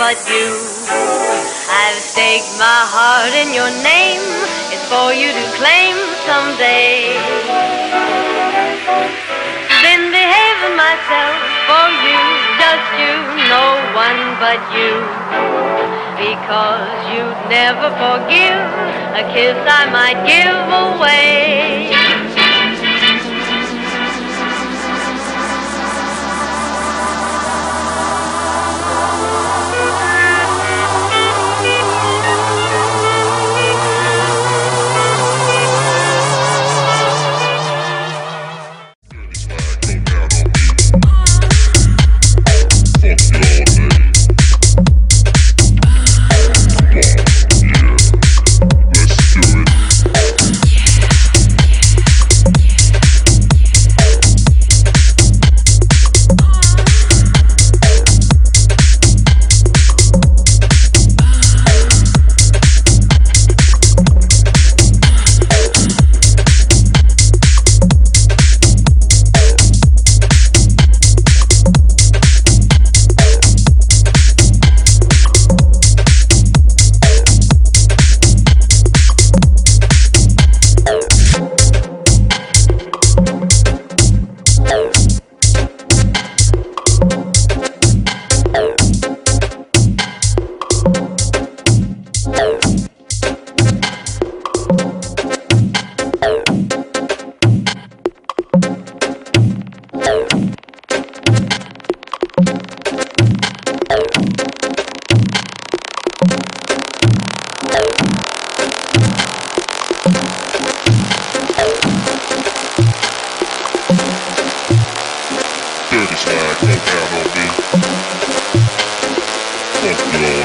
but you. I've staked my heart in your name. It's for you to claim someday. Been behaving myself for you, just you, no one but you. Because you'd never forgive a kiss I might give away. Dirty slide, go down on me. Fuck you all.